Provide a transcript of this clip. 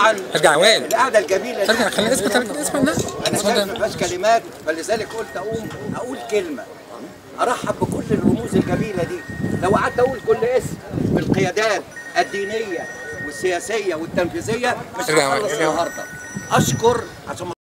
طبعا ارجع وائل، القعده الجميله دي. ارجع خلينا نثبت الناس. انا شايف ما فيهاش كلمات، فلذلك قلت اقول كلمه ارحب بكل الرموز الجميله دي. لو قعدت اقول كل اسم بالقيادات الدينيه والسياسيه والتنفيذيه مش هخلص النهارده. اشكر عشان